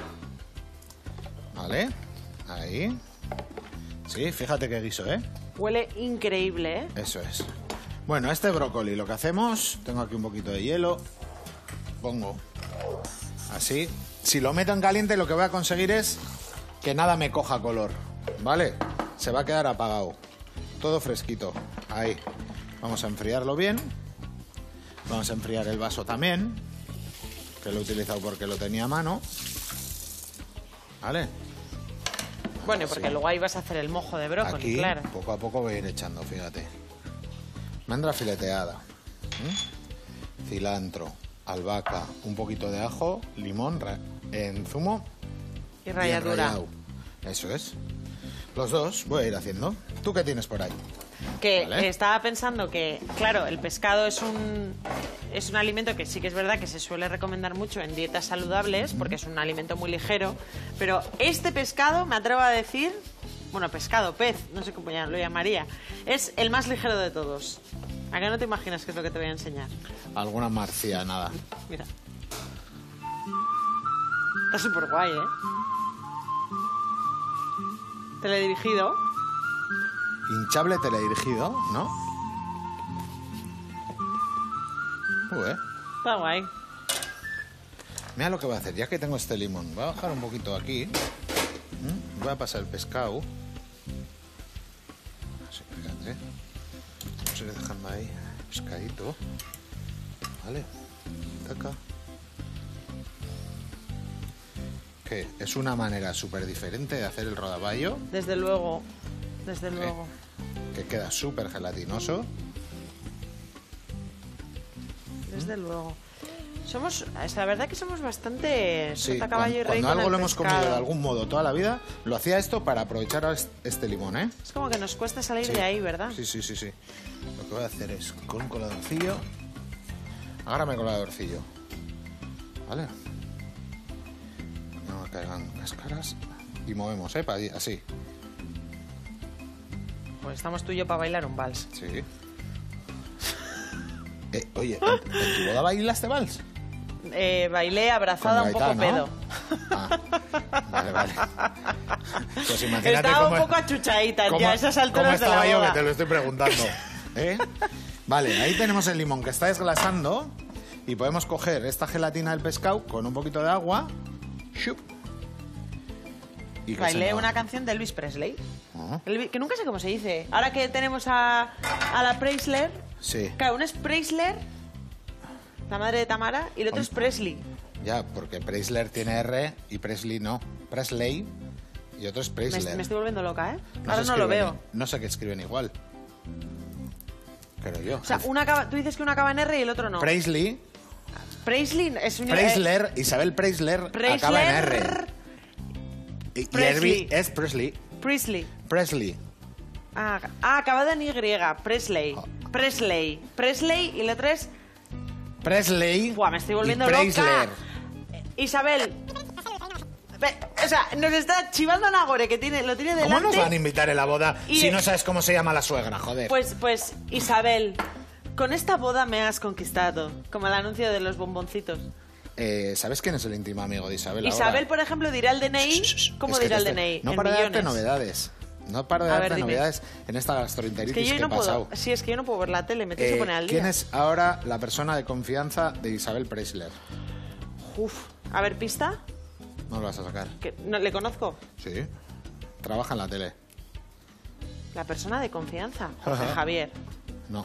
¿Vale? Ahí. Sí, fíjate qué guiso, ¿eh?
Huele increíble, ¿eh?
Eso es. Bueno, este brócoli lo que hacemos... Tengo aquí un poquito de hielo. Pongo así. Si lo meto en caliente lo que voy a conseguir es que nada me coja color. ¿Vale? Se va a quedar apagado. Todo fresquito. Ahí. Vamos a enfriarlo bien. Vamos a enfriar el vaso también, que lo he utilizado porque lo tenía a mano. ¿Vale?
Bueno, porque
Sí.
luego ahí vas a hacer el mojo de brócoli,
Aquí,
claro.
poco a poco voy a ir echando, fíjate. Almendra fileteada. ¿Mm? Cilantro, albahaca, un poquito de ajo, limón ra- en zumo.
Y
bien
ralladura.
rallado. Eso es. Los dos voy a ir haciendo. ¿Tú qué tienes por ahí?
Que
Vale.
eh, estaba pensando que, claro, el pescado es un es un alimento que sí que es verdad que se suele recomendar mucho en dietas saludables porque es un alimento muy ligero, pero este pescado, me atrevo a decir, bueno, pescado, pez, no sé cómo ya lo llamaría, es el más ligero de todos. ¿A qué no te imaginas qué es lo que te voy a enseñar?
Alguna marcia, nada.
Mira. Está súper guay, ¿eh? Teledirigido.
Hinchable teledirigido, ¿no? Ué.
Está guay.
Mira lo que voy a hacer, ya que tengo este limón. Voy a bajar un poquito aquí. ¿Mm? Voy a pasar el pescado. Así, fíjate. Vamos a ir dejando ahí el pescadito. Vale. Taca. Que es una manera súper diferente de hacer el rodaballo,
Desde luego. Desde luego.
que queda súper gelatinoso.
Desde luego. Somos, es la verdad que somos bastante
Sí,
sota, caballo y
cuando,
rey
cuando
con
algo
el
lo hemos
pescado.
comido de algún modo toda la vida, lo hacía esto para aprovechar a est- este limón, ¿eh?
Es como que nos cuesta salir
Sí.
de ahí, ¿verdad?
Sí, sí, sí, sí. Lo que voy a hacer es con un coladorcillo. Agárrame coladorcillo. ¿Vale? No me caigan cáscaras. Y movemos, ¿eh? Pa- Así.
Pues estamos tú y yo para bailar un vals.
Sí. Eh, oye, ¿en, en tu boda bailaste vals?
Eh, bailé abrazada
Con
un poco
Gaetano.
pedo.
Ah, vale, vale. Pues imagínate
Estaba
cómo,
un poco achuchadita
cómo-
ya a esas
cómo
alturas de la
estaba yo,
boda.
que te lo estoy preguntando. ¿Eh? Vale, ahí tenemos el limón que está desglasando y podemos coger esta gelatina del pescado con un poquito de agua. Shup. Y que se
Bailé
nos-
una canción de Elvis Presley.
Ah,
Elvi- que nunca sé cómo se dice. Ahora que tenemos a, a la Preisler.
sí,
Claro, uno es Preisler, la madre de Tamara, y el otro es Presley.
ya, porque Preisler tiene R y Presley no. Presley y otro es
Me,
Preisler.
me estoy volviendo loca, ¿eh?
No
Ahora
se
no lo
escriben-
veo.
No sé que escriben igual. Creo yo.
O sea, una acaba- tú dices que uno acaba en R y el otro no.
Presley,
Presley es un...
Preisler, Isabel Preisler,
Preisler-
acaba en R. Y, y
Presley.
Herbie es Presley.
Presley.
Presley.
Ah, ah, acabado en Y. Presley.
Oh.
Presley. Presley y el otro es...
Presley.
Buah, me estoy
y
volviendo
Preisler.
loca. Eh, Isabel. Ve, o sea, nos está chivando Nagore, que tiene, lo tiene delante.
¿Cómo nos van a invitar en la boda
Y
si
de-
no sabes cómo se llama la suegra? Joder.
Pues, pues, Isabel, con esta boda me has conquistado. Como el anuncio de los bomboncitos.
Eh, ¿Sabes quién es el íntimo amigo de Isabel?
Isabel,
ahora?
por ejemplo, dirá el D N I. ¿Cómo
Es que
dirá el
te
D N I?
estoy- No
En
paro de darte
millones.
novedades. No paro de
A
darte
ver, dime.
novedades en esta
Es
gastroenteritis
que yo
que
no
he
puedo.
pasado.
Sí, es que yo no puedo ver la tele, me tienes
Eh,
que poner al día.
¿Quién es ahora la persona de confianza de Isabel Preisler?
Uf. A ver, pista.
No lo vas a sacar.
Que no, ¿Le conozco?
Sí. Trabaja en la tele.
La persona de confianza. Jorge Javier.
No.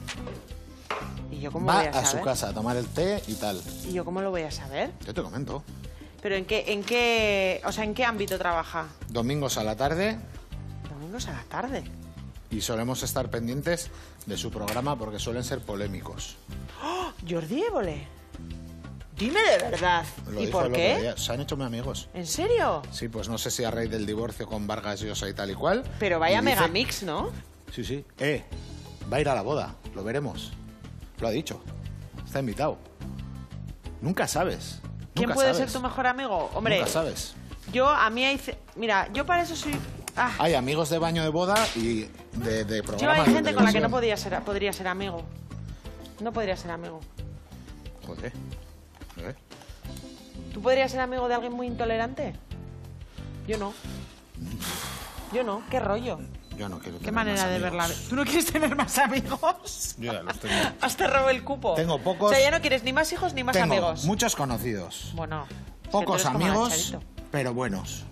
¿Y yo cómo
Va
voy a
a
saber?
su casa a tomar el té y tal.
¿Y yo cómo lo voy a saber?
Yo te comento.
¿Pero en qué, en qué, o sea, en qué ámbito trabaja?
Domingos a la tarde
Domingos a la tarde.
y solemos estar pendientes de su programa porque suelen ser polémicos.
Jordi Évole. Dime de verdad.
Lo
¿Y
dijo
por
el otro
qué?
día. Se han hecho muy amigos.
¿En serio?
Sí, pues no sé si a raíz del divorcio con Vargas Llosa y tal y cual.
Pero vaya
Y dice-
megamix, ¿no?
Sí, sí. Eh, va a ir a la boda, lo veremos. Lo ha dicho. Está invitado. Nunca sabes.
¿Quién
Nunca
puede
sabes.
ser tu mejor amigo? Hombre,
Nunca sabes.
yo a mí hay... ce- Mira, yo para eso soy... Ah,
Hay amigos de baño de boda y de, de
yo
programas
hay
de
gente con la que no
televisión.
podía ser, podría ser amigo. No podría ser amigo.
Joder. ¿Eh?
¿Tú podrías ser amigo de alguien muy intolerante? Yo no. Yo no. ¿Qué rollo?
Yo no quiero
¿Qué
tener
manera
más
de
amigos.
verla? ¿Tú no quieres tener más amigos?
Yo ya los tengo.
Hasta robó el cupo.
Tengo pocos-
O sea, ya no quieres ni más hijos ni más
Tengo
amigos.
muchos conocidos.
Bueno. es que tú
Pocos
eres como
amigos,
Nacharito.
pero buenos.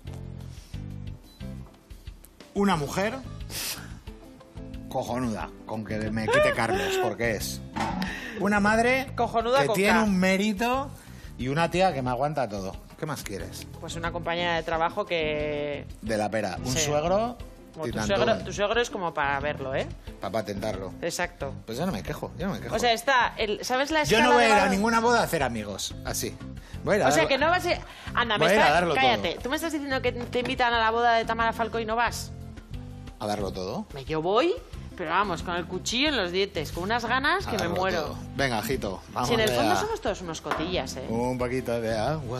Una mujer cojonuda, con que me quite Carlos, porque es una madre
Cojonuda
que
con
tiene
K.
un mérito y una tía que me aguanta todo. ¿Qué más quieres?
Pues una compañera de trabajo que...
De la pera. Un
Sí.
suegro
Como tu,
titantón,
suegro, tu suegro es como para verlo, ¿eh?
para patentarlo.
Exacto.
Pues yo no me quejo, yo no me quejo.
O sea, está... El, ¿sabes la
yo
escala
no voy a
de
ir a
valor?
ninguna boda a hacer amigos, así. Voy a ir a
O sea,
darlo-
que no vas a... Anda, me
Voy a ir a
está...
darlo
Cállate.
todo.
¿Tú me estás diciendo que te invitan a la boda de Tamara Falcó y no vas?
a darlo todo.
Me- Yo voy, pero vamos, con el cuchillo en los dientes, con unas ganas
A
que me
darlo
muero.
todo. Venga, Jito, vamos
Si en el
allá.
fondo somos todos unos cotillas, ¿eh?
Un poquito de agua.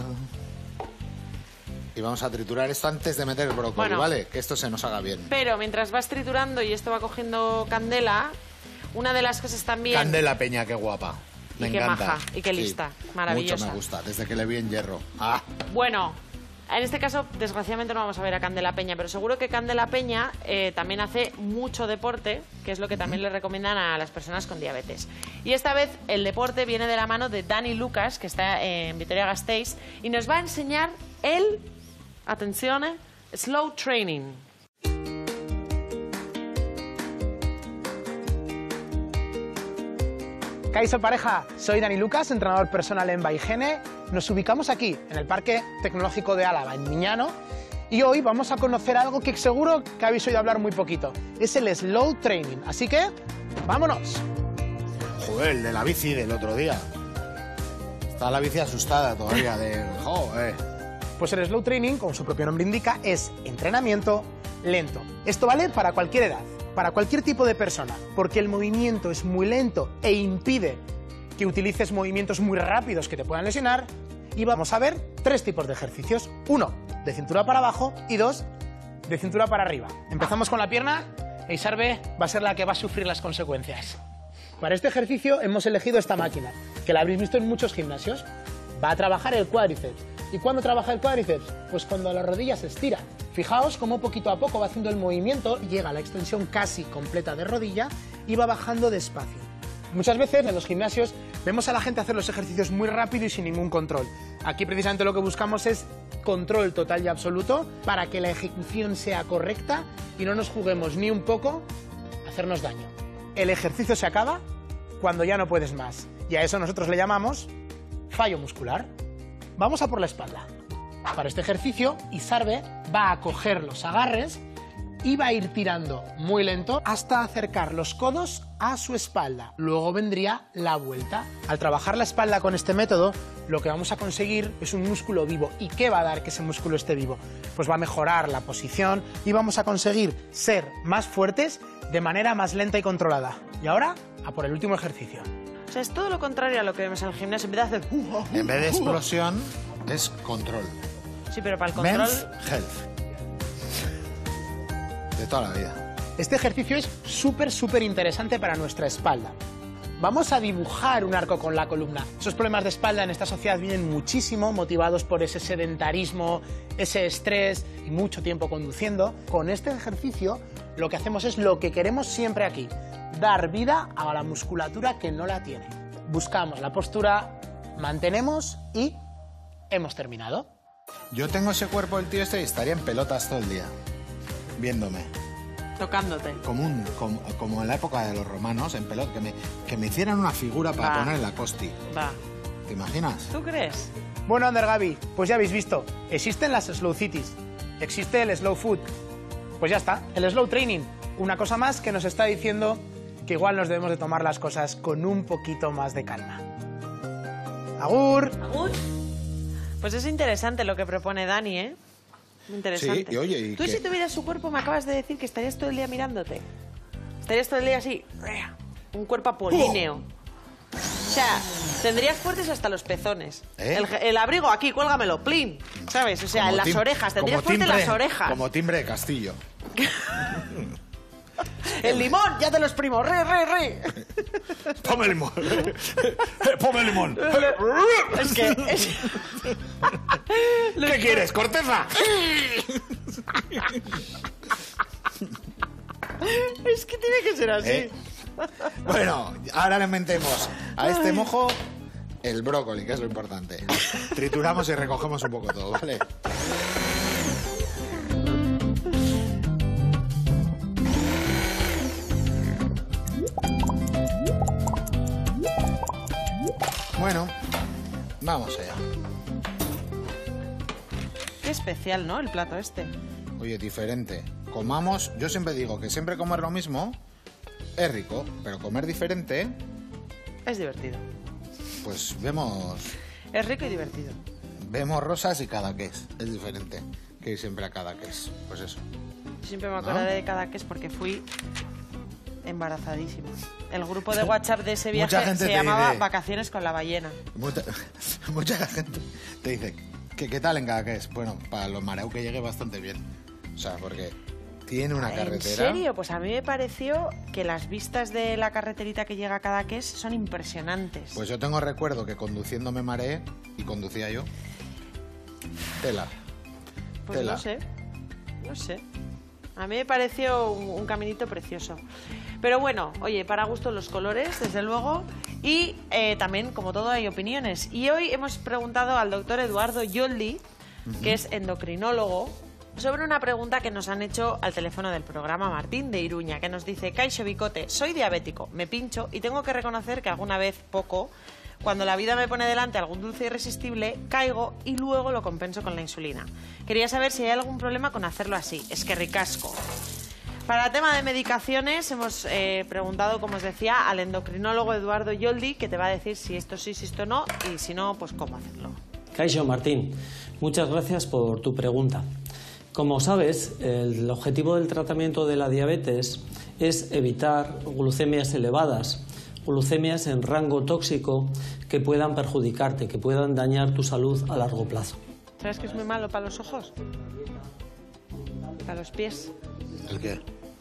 Y vamos a triturar esto antes de meter el brócoli,
Bueno.
¿vale? Que esto se nos haga bien.
Pero mientras vas triturando y esto va cogiendo candela, una de las cosas también...
Candela Peña, qué guapa. Me
Y qué
encanta.
maja, y qué
Sí,
lista. Maravillosa.
Mucho me gusta, desde que le vi en Hierro. Ah,
Bueno, en este caso, desgraciadamente no vamos a ver a Candela Peña, pero seguro que Candela Peña eh, también hace mucho deporte, que es lo que también le recomiendan a las personas con diabetes. Y esta vez el deporte viene de la mano de Dani Lucas, que está en Vitoria-Gasteiz, y nos va a enseñar el, atención, eh, slow training.
Kaixo pareja, soy Dani Lucas, entrenador personal en Baigene. Nos ubicamos aquí, en el Parque Tecnológico de Álava, en Miñano, y hoy vamos a conocer algo que seguro que habéis oído hablar muy poquito. Es el slow training, así que ¡vámonos!
joder, el de la bici del otro día. Está la bici asustada todavía de... Joder.
Pues el slow training, como su propio nombre indica, es entrenamiento lento. Esto vale para cualquier edad, para cualquier tipo de persona, porque el movimiento es muy lento e impide que utilices movimientos muy rápidos que te puedan lesionar. Y vamos a ver tres tipos de ejercicios. Uno, de cintura para abajo, y dos, de cintura para arriba. Empezamos con la pierna e Isarbe va a ser la que va a sufrir las consecuencias. Para este ejercicio hemos elegido esta máquina, que la habréis visto en muchos gimnasios. Va a trabajar el cuádriceps. ¿Y cuándo trabaja el cuádriceps? Pues cuando la rodilla se estira. Fijaos cómo poquito a poco va haciendo el movimiento, llega a la extensión casi completa de rodilla y va bajando despacio. Muchas veces en los gimnasios vemos a la gente hacer los ejercicios muy rápido y sin ningún control. Aquí precisamente lo que buscamos es control total y absoluto para que la ejecución sea correcta y no nos juguemos ni un poco a hacernos daño. El ejercicio se acaba cuando ya no puedes más y a eso nosotros le llamamos fallo muscular. Vamos a por la espalda. Para este ejercicio, Isarbe va a coger los agarres y va a ir tirando muy lento hasta acercar los codos a su espalda. Luego vendría la vuelta. Al trabajar la espalda con este método, lo que vamos a conseguir es un músculo vivo. ¿Y qué va a dar que ese músculo esté vivo? Pues va a mejorar la posición y vamos a conseguir ser más fuertes de manera más lenta y controlada. Y ahora, a por el último ejercicio.
O sea, es todo lo contrario a lo que vemos en el gimnasio. En vez de hacer...
En vez de explosión, es control.
Sí, pero para el control...
Men's health. De toda la vida.
Este ejercicio es súper, súper interesante para nuestra espalda. Vamos a dibujar un arco con la columna. Esos problemas de espalda en esta sociedad vienen muchísimo motivados por ese sedentarismo, ese estrés y mucho tiempo conduciendo. Con este ejercicio lo que hacemos es lo que queremos siempre aquí, dar vida a la musculatura que no la tiene. Buscamos la postura, mantenemos y hemos terminado.
Yo tengo ese cuerpo del tío este y estaría en pelotas todo el día, viéndome.
Tocándote.
Como, un, como, como en la época de los romanos, en pelota, que me, que me hicieran una figura para
Va.
poner en la costi.
Va.
¿Te imaginas?
¿Tú crees?
Bueno, Ander Gaby, pues ya habéis visto, existen las slow cities, existe el slow food. Pues ya está, el slow training, una cosa más que nos está diciendo que igual nos debemos de tomar las cosas con un poquito más de calma. Agur.
Agur. Pues es interesante lo que propone Dani, ¿eh? Muy interesante.
Sí, y oye, ¿y
Tú
qué?
si tuvieras su cuerpo me acabas de decir que estarías todo el día mirándote. Estarías todo el día así, un cuerpo apolíneo. O sea, tendrías fuertes hasta los pezones.
¿Eh?
El, el abrigo aquí, cuélgamelo, plin. ¿Sabes? O sea,
Como
en las
tim-
orejas, tendrías
como
fuerte
timbre-
las orejas.
Como timbre de castillo.
El limón, ya te lo exprimo, re, re, re.
Ponme limón. Ponme limón.
Es que... es-
¿Qué quieres? ¿Corteza?
Es que tiene que ser así.
¿Eh? Bueno, ahora le metemos a este mojo el brócoli, que es lo importante. Trituramos y recogemos un poco todo, ¿vale? Bueno, vamos allá.
Qué especial, ¿no? El plato este.
Oye, diferente. Comamos, yo siempre digo que siempre comer lo mismo es rico, pero comer diferente,
Es divertido.
pues vemos
Es rico y divertido.
vemos rosas y Cadaqués. Es diferente que ir siempre a Cadaqués. Pues eso.
Siempre me
¿No?
acordaré de Cadaqués porque fui embarazadísima. El grupo de WhatsApp de ese viaje
Mucha gente
se
te
llamaba
dice-
Vacaciones con la ballena.
Mucha, mucha gente te dice, ¿qué, qué tal en Cadaqués? Bueno, para los mareos que llegue bastante bien. O sea, porque tiene una carretera.
¿En serio? Pues a mí me pareció que las vistas de la carreterita que llega a Cadaqués son impresionantes.
Pues yo tengo recuerdo que conduciendo me mareé y conducía yo. Tela.
Pues
tela.
no sé, no sé. A mí me pareció un, un caminito precioso. Pero bueno, oye, para gusto los colores, desde luego. Y eh, también, como todo, hay opiniones. Y hoy hemos preguntado al doctor Eduardo Yoldi, que es endocrinólogo, sobre una pregunta que nos han hecho al teléfono del programa Martín de Iruña, que nos dice: Kaixo Bicote, soy diabético, me pincho y tengo que reconocer que alguna vez poco, cuando la vida me pone delante algún dulce irresistible, caigo y luego lo compenso con la insulina. Quería saber si hay algún problema con hacerlo así. Es que ricasco. Para el tema de medicaciones hemos eh, preguntado, como os decía, al endocrinólogo Eduardo Yoldi, que te va a decir si esto sí, si esto no, y si no, pues cómo hacerlo.
Kaixo, Martín, muchas gracias por tu pregunta. Como sabes, el objetivo del tratamiento de la diabetes es evitar glucemias elevadas, glucemias en rango tóxico que puedan perjudicarte, que puedan dañar tu salud a largo plazo.
¿Sabes que es muy malo para los ojos? Para los pies,
¿El qué?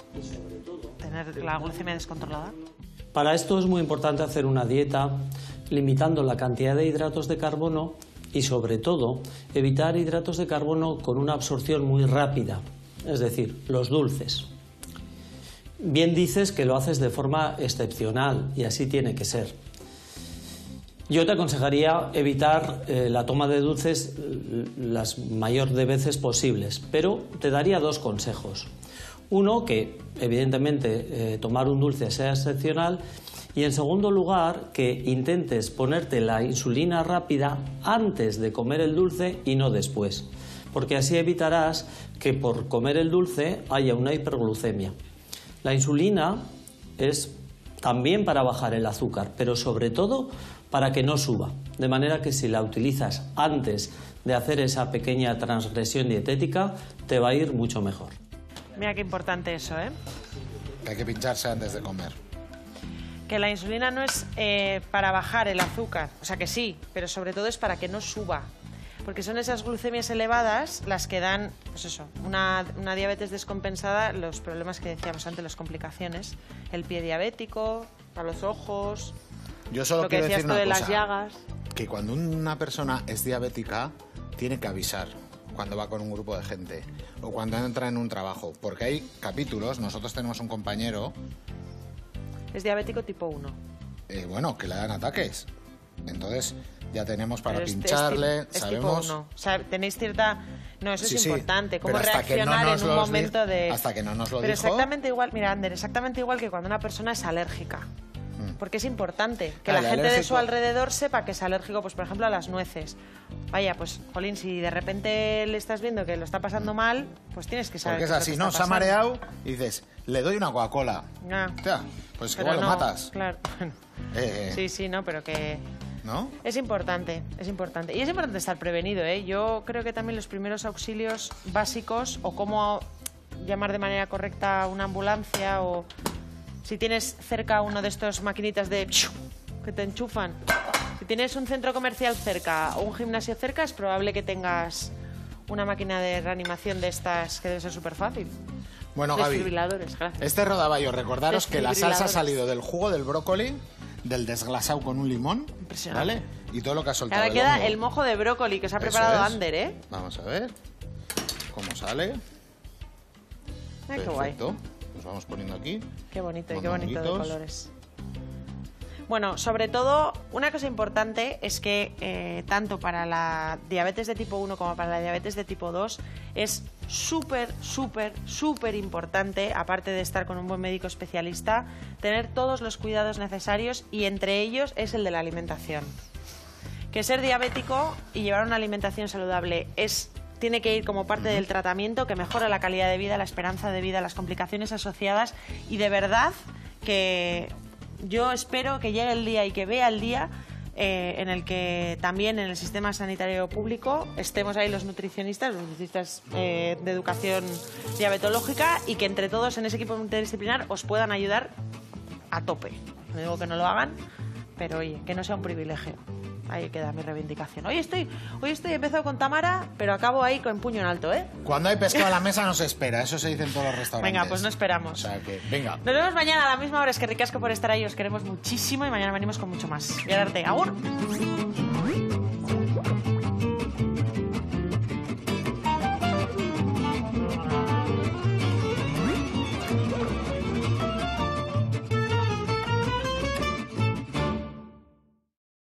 tener la glucemia descontrolada.
Para esto es muy importante hacer una dieta limitando la cantidad de hidratos de carbono y, sobre todo, evitar hidratos de carbono con una absorción muy rápida, es decir, los dulces. Bien dices que lo haces de forma excepcional y así tiene que ser. Yo te aconsejaría evitar eh, la toma de dulces eh, las mayor de veces posibles, pero te daría dos consejos. Uno, que evidentemente eh, tomar un dulce sea excepcional, y en segundo lugar, que intentes ponerte la insulina rápida antes de comer el dulce y no después, porque así evitarás que por comer el dulce haya una hiperglucemia. La insulina es también para bajar el azúcar, pero sobre todo para que no suba, de manera que si la utilizas antes de hacer esa pequeña transgresión dietética, te va a ir mucho mejor.
Mira qué importante eso, ¿eh?
Que hay que pincharse antes de comer.
Que la insulina no es eh, para bajar el azúcar, o sea que sí, pero sobre todo es para que no suba. Porque son esas glucemias elevadas las que dan, pues eso, una, una diabetes descompensada, los problemas que decíamos antes, las complicaciones, el pie diabético, para los ojos,
Yo solo
lo que
quiero
decías
decir
tú
una
de
cosa.
las llagas.
Que cuando una persona es diabética, tiene que avisar cuando va con un grupo de gente o cuando entra en un trabajo. Porque hay capítulos, nosotros tenemos un compañero,
Es diabético tipo uno.
eh, bueno, que le dan ataques. Entonces ya tenemos para
Pero es- es
pincharle,
ti- es
sabemos...
tipo uno. O sea, tenéis cierta... No, eso
Sí,
es
sí,
importante. Cómo
pero hasta que no
reaccionar
nos
en un
los di-
momento de...
hasta que no nos lo
Pero
dijo-
exactamente igual, mira, Ander, exactamente igual que cuando una persona es alérgica. Porque es importante que
Ah,
la
el
gente de su
alérgico-
alrededor sepa que es alérgico, pues por ejemplo a las nueces. Vaya, pues, jolín, si de repente le estás viendo que lo está pasando mal, pues tienes que saber
Porque es
qué lo
así,
que
¿no?
está
Se ha
pasando.
mareado y dices, le doy una Coca-Cola.
Ah.
Hostia, pues
Pero
igual
no,
lo matas.
Claro.
Eh,
Sí, sí, no, pero que...
¿no?
Es importante, es importante. Y es importante estar prevenido, ¿eh? Yo creo que también los primeros auxilios básicos o cómo llamar de manera correcta una ambulancia o si tienes cerca uno de estos maquinitas de que te enchufan. Si tienes un centro comercial cerca o un gimnasio cerca, es probable que tengas una máquina de reanimación de estas que debe ser súper fácil.
Bueno, Gaby,
Desfibriladores, gracias.
este rodaballo, recordaros que la salsa ha
Desfibriladores.
salido del jugo del brócoli, del desglasado con un limón,
Impresionante.
¿vale? Y todo lo que ha soltado
Ahora
el
queda
hongo.
el mojo de brócoli que os ha
Eso
preparado
es.
Ander, ¿eh?
Vamos a ver cómo sale.
Ay, qué guay.
Perfecto. Los vamos poniendo aquí.
Qué bonito y qué bonito de
Mondonguitos.
colores. Bueno, sobre todo, una cosa importante es que eh, tanto para la diabetes de tipo uno como para la diabetes de tipo dos es súper, súper, súper importante, aparte de estar con un buen médico especialista, tener todos los cuidados necesarios y entre ellos es el de la alimentación. Que ser diabético y llevar una alimentación saludable es tiene que ir como parte del tratamiento que mejora la calidad de vida, la esperanza de vida, las complicaciones asociadas y de verdad que yo espero que llegue el día y que vea el día eh, en el que también en el sistema sanitario público estemos ahí los nutricionistas, los nutricionistas eh, de educación diabetológica y que entre todos en ese equipo multidisciplinar os puedan ayudar a tope. No digo que no lo hagan, pero oye, que no sea un privilegio. Ahí queda mi reivindicación. Hoy estoy, hoy estoy empezado con Tamara, pero acabo ahí con puño en alto, ¿eh?
Cuando hay pescado a la mesa no se espera, eso se dice en todos los restaurantes.
Venga, pues no esperamos.
O sea que, venga.
Nos vemos mañana a la misma hora. Es que ricasco por estar ahí. Os queremos muchísimo y mañana venimos con mucho más. Voy a darte. ¡Agur!